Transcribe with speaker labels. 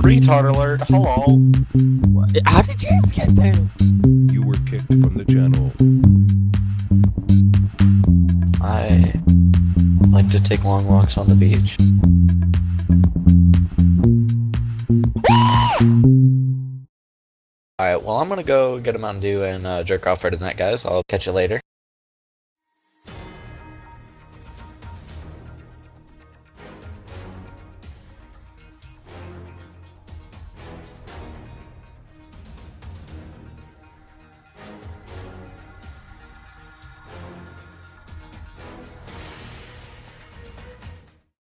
Speaker 1: retard alert. Hello.
Speaker 2: How did James get there?
Speaker 3: You were kicked from the channel.
Speaker 2: I like to take long walks on the beach. Alright, well I'm gonna go get a Mountain Dew and jerk off right tonight, guys. I'll catch you later.